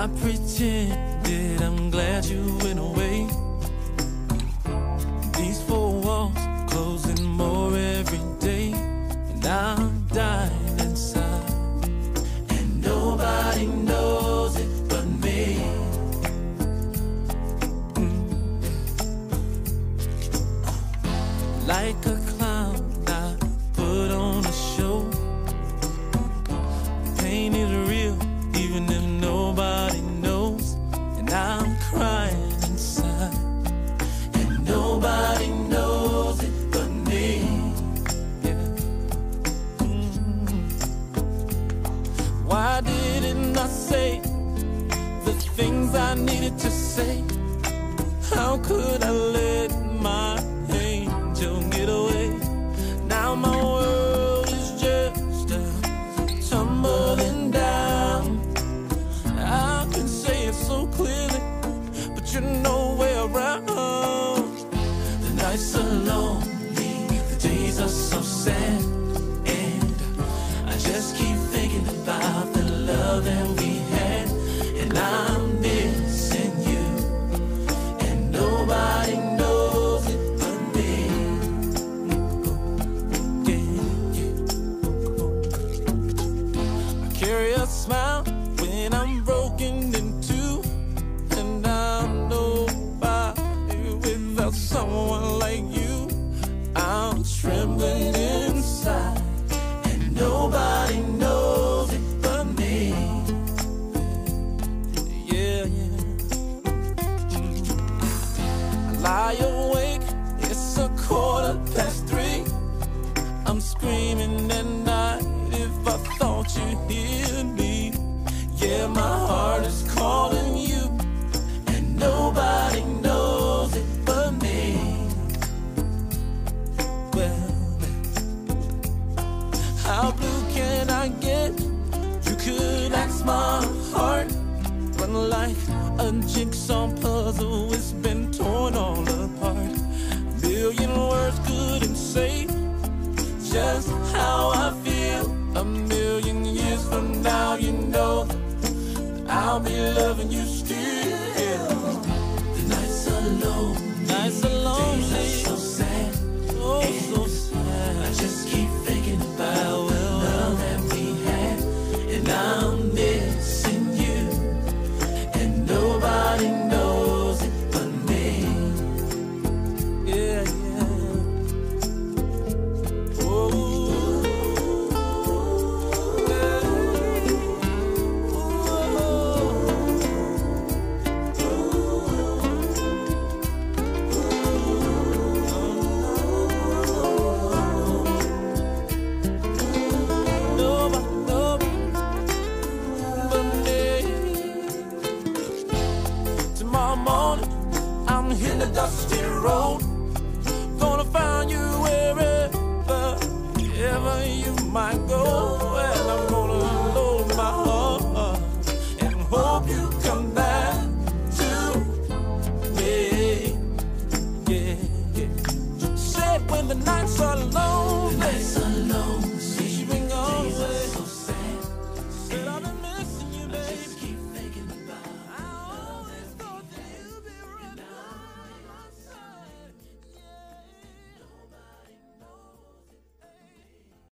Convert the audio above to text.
pretended I'm glad you went away. These four walls closing more every day, and I'm dying inside, and nobody knows it but me. Like a clown, I put on a show. Pain is real, even if nobody knows. And I'm crying inside, and nobody knows it but me. Yeah. Why didn't I say the things I needed to say? How could I let my angel get away? Now my world is just tumbling down. I can say it so clearly, but you're nowhere around. The nights are lonely, the days are so sad, and I just keep thinking about the love that we had. And I'm missing you, and nobody knows it but me. I carry a smile when I'm broken in two, and I'm nobody without someone like you. I'm trembling inside, and nobody knows it but me. Yeah, yeah. I lie awake, it's 3:15. I'm screaming at night if I thought you'd hear me. Yeah, my heart is calling you, and nobody knows it but me. Well, how blue can I get? You could ask my heart, but like a jigsaw puzzle, it's been torn all apart. A million words couldn't say just how I feel. A million years from now, you know I'll be loving you still. The nights are lonely, nights are lonely, days are so sad, oh so sad. I just keep thinking about the love that we had, and I'm missing you, and nobody knows it but me. Yeah, yeah. Oh. Tomorrow morning, I'm hitting the dusty road. Gonna find you wherever you might go. And I'm gonna load my heart and hope you come back to me. Yeah, yeah. Said when the nights are lonely,